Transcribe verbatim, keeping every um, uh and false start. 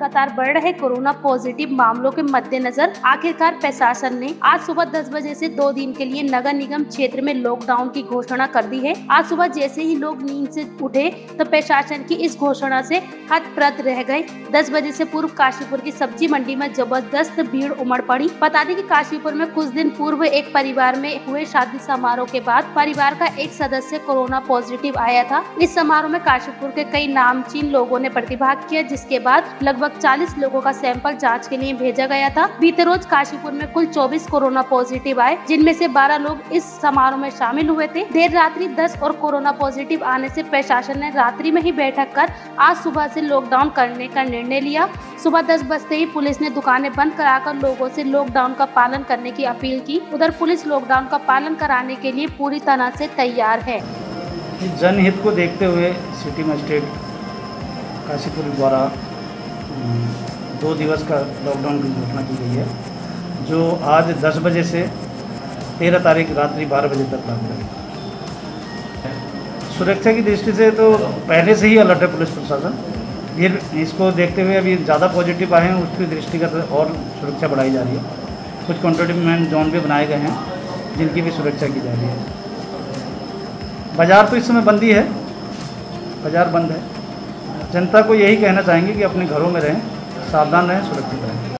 लगातार बढ़ रहे कोरोना पॉजिटिव मामलों के मद्देनजर आखिरकार प्रशासन ने आज सुबह दस बजे से दो दिन के लिए नगर निगम क्षेत्र में लॉकडाउन की घोषणा कर दी है। आज सुबह जैसे ही लोग नींद से उठे तो प्रशासन की इस घोषणा से हतप्रभ रह गए। दस बजे से पूर्व काशीपुर की सब्जी मंडी में जबरदस्त भीड़ उमड़ पड़ी। बता दें कि काशीपुर में कुछ दिन पूर्व एक परिवार में हुए शादी समारोह के बाद परिवार का एक सदस्य कोरोना पॉजिटिव आया था। इस समारोह में काशीपुर के कई नामचीन लोगों ने प्रतिभाग किया, जिसके बाद लगभग चालीस लोगों का सैंपल जांच के लिए भेजा गया था। बीते रोज काशीपुर में कुल चौबीस कोरोना पॉजिटिव आए, जिनमें से बारह लोग इस समारोह में शामिल हुए थे। देर रात्रि दस और कोरोना पॉजिटिव आने से प्रशासन ने रात्रि में ही बैठक कर आज सुबह से लॉकडाउन करने का निर्णय लिया। सुबह दस बजते ही पुलिस ने दुकानें बंद कराकर लोगों से लॉकडाउन का पालन करने की अपील की। उधर पुलिस लॉकडाउन का पालन कराने के लिए पूरी तरह से तैयार है। जनहित को देखते हुए सिटी मजिस्ट्रेट काशीपुर द्वारा दो दिवस का लॉकडाउन की घोषणा की गई है, जो आज दस बजे से तेरह तारीख रात्रि बारह बजे तक लागू है। सुरक्षा की दृष्टि से तो पहले से ही अलर्ट है पुलिस प्रशासन। ये इसको देखते हुए अभी ज़्यादा पॉजिटिव आए हैं, उसकी दृष्टिगत और सुरक्षा बढ़ाई जा रही है। कुछ कंटेनमेंट जोन भी बनाए गए हैं, जिनकी भी सुरक्षा की जा रही है। बाज़ार तो इस समय बंद ही है, बाज़ार बंद है। जनता को यही कहना चाहेंगे कि अपने घरों में रहें, सावधान रहें, सुरक्षित रहें।